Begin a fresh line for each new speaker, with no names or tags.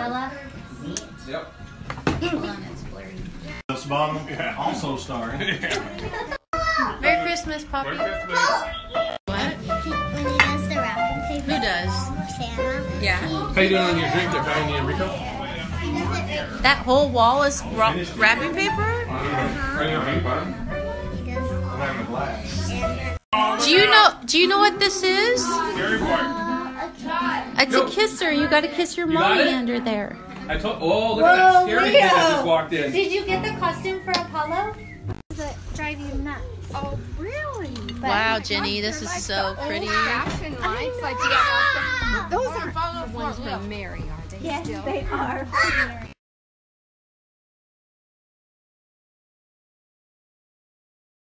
Bella?
Yep.
Hold on, it's blurry.
This bottom also starring.
Merry Christmas, Poppy.
Merry Christmas.
What?
When he does the wrapping paper.
Who does?
Santa.
Yeah.
How you doing on your drink there, Brian? You Rico?
That whole wall is wrapping paper?
Are you having fun?
He does.
I'm having a blast.
Do you know what this is?
Scary part.
It's a kisser. You gotta kiss your
You got
mommy
it?
under there.
I told. Oh, look at that scary kid that just walked in.
Did you get the costume for Apollo?
That drive you nuts.
Oh, really?
Wow, Jenny, this is so pretty.
Fashion lights, like you got those are the ones from Mary, are they?
Yes,
still?
they are.